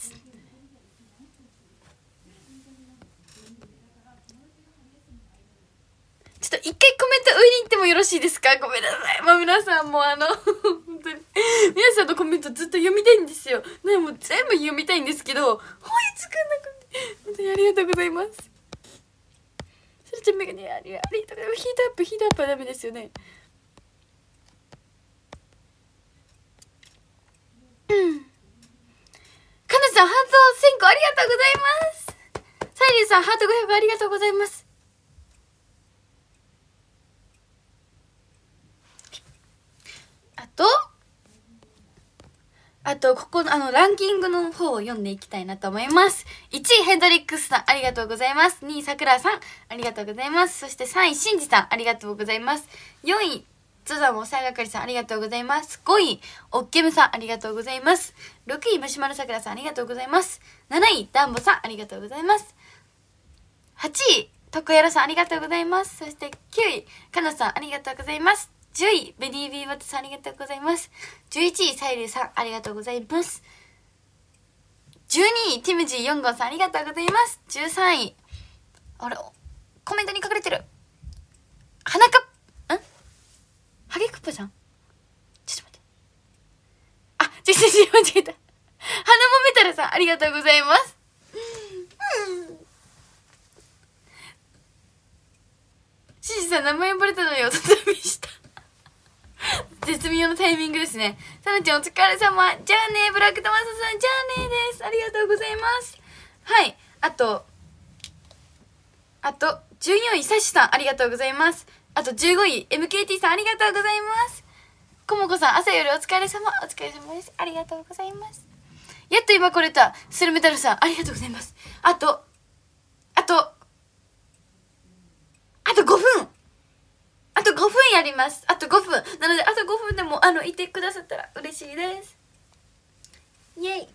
ちょっと一回コメント上に行ってもよろしいですか。ごめんなさい。皆さんも本当に皆さんのコメントずっと読みたいんですよ。ね、もう全部読みたいんですけど、追いつかなくて本当にありがとうございます。それちゃんメガネありがとうございます。ヒートアップはダメですよね。かなさんハート1000個ありがとうございます。サイリーさんハート500ありがとうございます。あと、ここのランキングの方を読んでいきたいなと思います。1位、ヘンドリックスさん、ありがとうございます。2位、さくらさん、ありがとうございます。そして3位、しんじさん、ありがとうございます。4位、ゾザモさがかりさん、ありがとうございます。5位、おっけむさん、ありがとうございます。6位、マシュマロさくらさん、ありがとうございます。7位、ダンボさん、ありがとうございます。8位、とこやろさん、ありがとうございます。そして9位、かなさん、ありがとうございます。10位、ベニービーバットさん、ありがとうございます。11位、サイリュウさん、ありがとうございます。12位、ティムジー4号さん、ありがとうございます。13位、あれ、コメントに書かれてる。花かハゲクッパじゃん。ちょっと待って。あ、間違えた。花もメタルさん、ありがとうございます。シジさん、名前呼ばれたのよ。とてもした。絶妙なタイミングですね。さなちゃんお疲れ様。じゃあね、ブラックトマトさん、じゃあねです。ありがとうございます。はい。あと、14位、サシさん、ありがとうございます。あと15位、MKT さん、ありがとうございます。コモコさん、朝よりお疲れ様。お疲れ様です。ありがとうございます。やっと今来れた、スルメタルさん、ありがとうございます。あと5分あと5分やります。あと5分。なので、あと5分でも、いてくださったら嬉しいです。イェイ。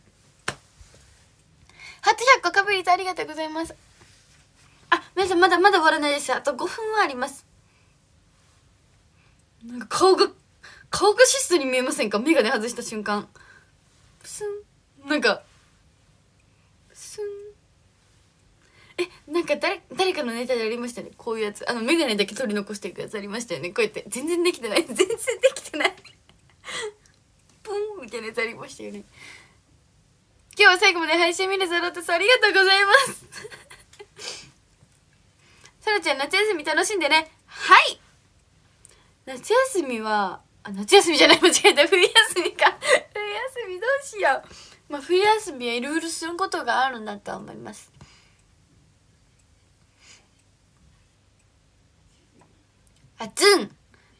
ハート100個かぶりとありがとうございます。あ、皆さんまだまだ終わらないです。あと5分はあります。なんか顔が質素に見えませんか？メガネ外した瞬間。プスン。なんか、 なんか誰かのネタでありましたね、こういうやつ。メガネだけ取り残していくやつありましたよね。こうやって全然できてない全然できてないポンみたいなやつありましたよね。今日は最後まで配信見るぞロットさん、ありがとうございますさらちゃん、夏休み楽しんでね。はい。夏休みは夏休みじゃない、間違えた、冬休みか冬休みどうしよう。まあ冬休みはいろいろすることがあるんだと思います。ズン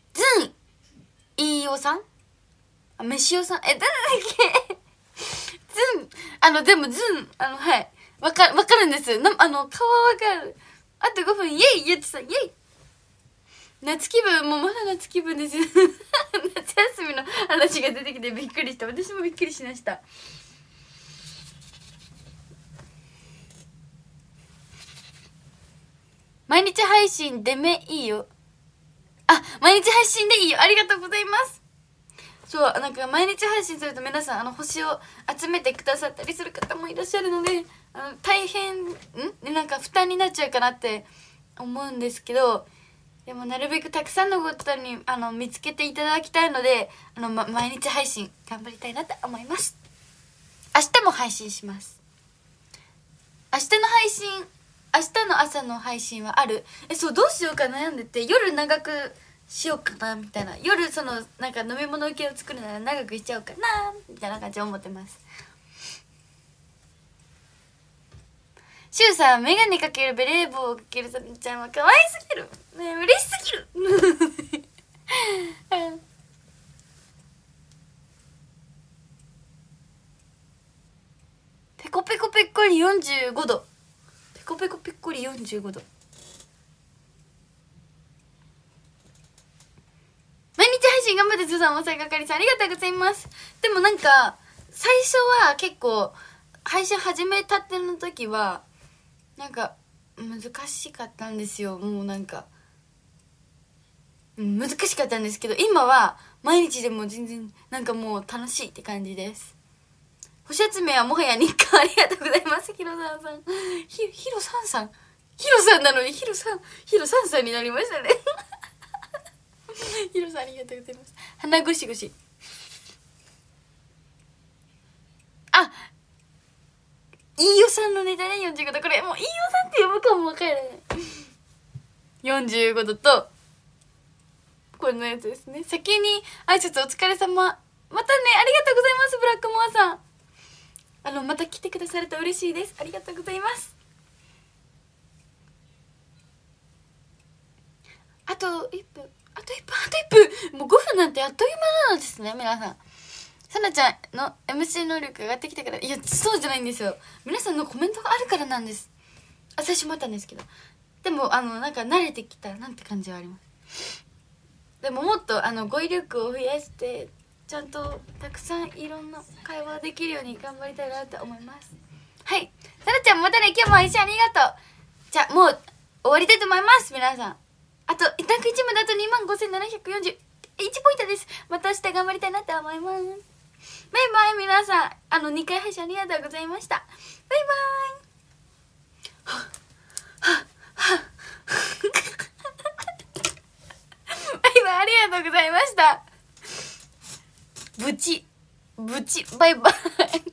飯尾さん、飯尾さん、誰だっけズン、でもズン、はい、わかるんです。顔はわかる。あと5分、イエイ言ってさ、イエイ。夏気分、もうまだ夏気分ですよ夏休みの話が出てきてびっくりした。私もびっくりしました。毎日配信でめいいよ。毎日配信でいいよ。ありがとうございます。そう、なんか毎日配信すると皆さん星を集めてくださったりする方もいらっしゃるので、大変なんか負担になっちゃうかなって思うんですけど、でもなるべくたくさんのことに見つけていただきたいので、毎日配信頑張りたいなと思います。明日も配信します。明日の朝の配信はある？そう、どうしようか悩んでて、夜長くしようかなみたいな。夜なんか飲み物系を作るなら長くしちゃおうかなみたいな感じで思ってます。シュウさん、メガネかけるベレー帽をかけるさみちゃんは可愛すぎるね、嬉しすぎるペコペコペッコリ45度。ペコペコペッコリ45度。毎日配信頑張ってつーさん、おさいかかりさん、ありがとうございます。でもなんか最初は結構配信始めたての時はなんか難しかったんですよ。もうなんか難しかったんですけど、今は毎日でも全然なんかもう楽しいって感じです。星集めはもはや日課。ありがとうございます。ヒロさんさん、ヒロさんさん、ヒロさんなのにヒロさんさんになりましたねヒロさんありがとうございます。鼻ゴシゴシ。飯尾さんのネタね、45度。これもう飯尾さんって呼ぶかもわからない45度とこれのやつですね。先に挨拶お疲れ様。またね、ありがとうございます。ブラックモアさん、また来てくださると嬉しいです。ありがとうございます。あと1分もう5分なんてあっという間なのですね、皆さん。さなちゃんの MC 能力上がってきたから。いや、そうじゃないんですよ。皆さんのコメントがあるからなんです。最初もあったんですけど、でもなんか慣れてきたなんて感じはあります。でももっと語彙力を増やしてちゃんとたくさんいろんな会話できるように頑張りたいなと思います。はい、さらちゃんまたね、今日も配信ありがとう。じゃあもう終わりたいと思います。皆さん、あと一択1枚だと25,741ポイントです。また明日頑張りたいなと思います。バイバイ。皆さん2回配信ありがとうございました。バイバイ。はっはっはっバイバイ、ありがとうございました。ブチバイバイ